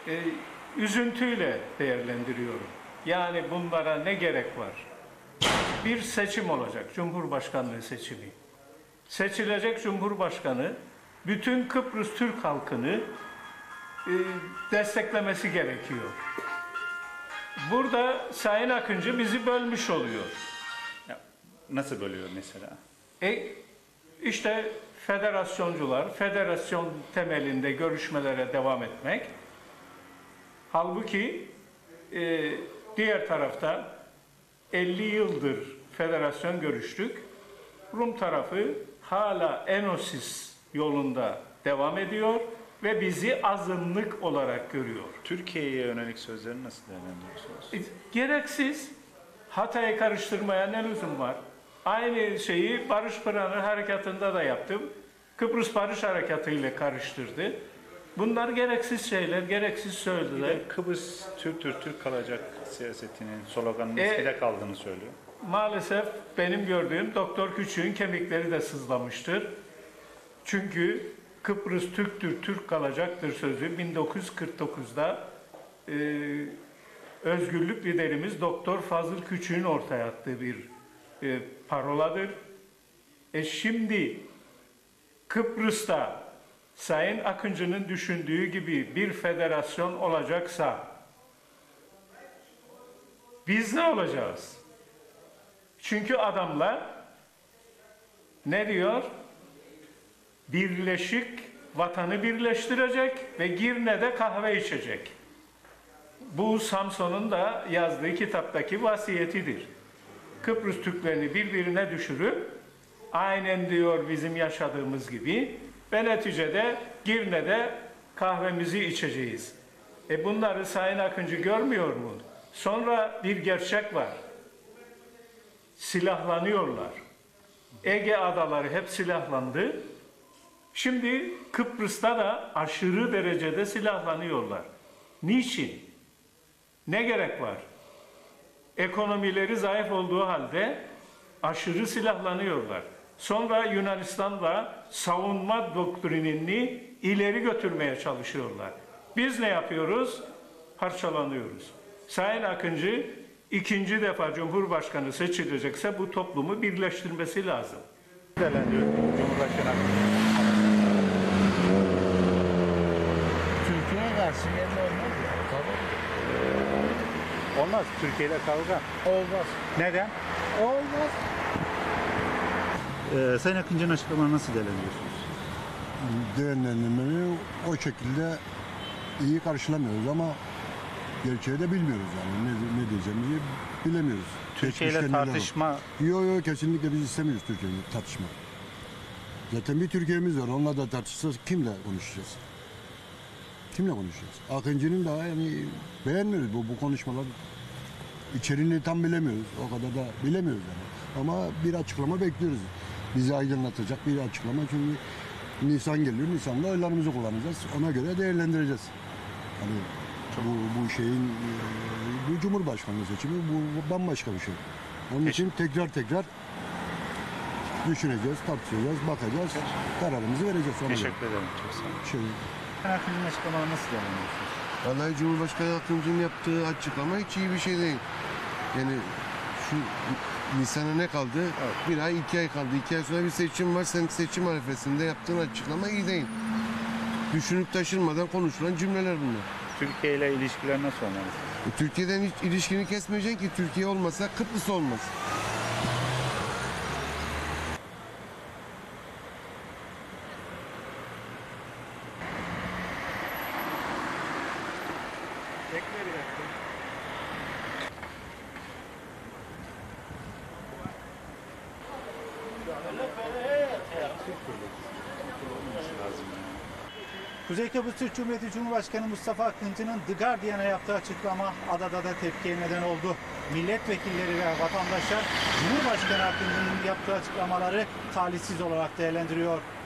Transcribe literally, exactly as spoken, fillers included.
e, üzüntüyle değerlendiriyorum. Yani bunlara ne gerek var? Bir seçim olacak, Cumhurbaşkanlığı seçimi. Seçilecek Cumhurbaşkanı bütün Kıbrıs Türk halkını e, desteklemesi gerekiyor. Burada Sayın Akıncı bizi bölmüş oluyor. Ya, nasıl bölüyor mesela? E, işte federasyoncular, federasyon temelinde görüşmelere devam etmek. Halbuki e, diğer tarafta elli yıldır federasyon görüştük. Rum tarafı hala Enosis yolunda devam ediyor ve bizi azınlık olarak görüyor. Türkiye'ye yönelik sözlerini nasıl değerlendiriyorsunuz? E, gereksiz. Hatay'ı karıştırmaya ne lüzum var? Aynı şeyi Barış Pınarı Harekatı'nda da yaptım. Kıbrıs Barış Harekatı ile karıştırdı. Bunlar gereksiz şeyler, gereksiz söylediler. Kıbrıs Türk Türk Türk kalacak siyasetinin sloganının E, eskide kaldığını söylüyor. Maalesef benim gördüğüm Doktor Küçük'ün kemikleri de sızlamıştır. Çünkü Kıbrıs Türktür, Türk kalacaktır sözü bin dokuz yüz kırk dokuzda e, özgürlük liderimiz Doktor Fazıl Küçük'ün ortaya attığı bir e, paroladır. E şimdi Kıbrıs'ta Sayın Akıncı'nın düşündüğü gibi bir federasyon olacaksa biz ne olacağız? Çünkü adamlar ne diyor? Birleşik vatanı birleştirecek ve Girne'de kahve içecek. Bu Samson'un da yazdığı kitaptaki vasiyetidir. Kıbrıs Türklerini birbirine düşürüp aynen diyor bizim yaşadığımız gibi ve neticede Girne'de kahvemizi içeceğiz. E bunları Sayın Akıncı görmüyor mu? Sonra bir gerçek var. Silahlanıyorlar. Ege adaları hep silahlandı. Şimdi Kıbrıs'ta da aşırı derecede silahlanıyorlar. Niçin? Ne gerek var? Ekonomileri zayıf olduğu halde aşırı silahlanıyorlar. Sonra Yunanistan'la savunma doktrinini ileri götürmeye çalışıyorlar. Biz ne yapıyoruz? Parçalanıyoruz. Sayın Akıncı ikinci defa Cumhurbaşkanı seçilecekse bu toplumu birleştirmesi lazım. Değerlendiriyor Cumhurbaşkanı. Türkiye'ye karşı yerli olmaz ya. Tabii. Olmaz. Türkiye'de kavga. Olmaz. Neden? Olmaz. Ee, Sayın Akıncı'nın açıklamalarını nasıl değerlendiriyorsunuz? Değerlendirmeyi o şekilde iyi karşılamıyoruz ama gerçeği de bilmiyoruz yani ne, ne diyeceğimizi bilemiyoruz. Türkiye ile tartışma... Yok yok kesinlikle biz istemiyoruz Türkiye ile tartışma. Zaten bir Türkiye'miz var, onunla da tartışacağız, kimle konuşacağız? Kimle konuşacağız? Akıncı'nın da yani beğenmiyoruz bu, bu konuşmalar. İçeriğini tam bilemiyoruz, o kadar da bilemiyoruz yani. Ama bir açıklama bekliyoruz. Bizi aydınlatacak bir açıklama çünkü Nisan geliyor, Nisan'da oylarımızı kullanacağız. Ona göre değerlendireceğiz. Hani bu, bu şeyin, bu Cumhurbaşkanlığı seçimi bu, bu bambaşka bir şey. Onun için tekrar tekrar düşüneceğiz, tartışacağız, bakacağız, kararımızı vereceğiz. Teşekkür ederim. Çok sağ olun. Şey, Sayın Akıncı'nın açıklamalarını nasıl değerlendiriyorsunuz? Vallahi Cumhurbaşkanı Akıncı'nın yaptığı açıklama hiç iyi bir şey değil. Yani şu Nisan'a ne kaldı? Evet. Bir ay, iki ay kaldı. İki ay sonra bir seçim var. Sen seçim arifesinde yaptığın açıklama iyi değil. Düşünüp taşınmadan konuşulan cümleler bunlar. Türkiye ile ilişkiler nasıl olmalı? E, Türkiye'den hiç ilişkini kesmeyeceksin ki. Türkiye olmasa Kıbrıs olmaz. Kuzey Kıbrıs Türk Cumhuriyeti Cumhurbaşkanı Mustafa Akıncı'nın The Guardian'a yaptığı açıklama adada da tepkiye neden oldu. Milletvekilleri ve vatandaşlar Cumhurbaşkanı Akıncı'nın yaptığı açıklamaları talihsiz olarak değerlendiriyor.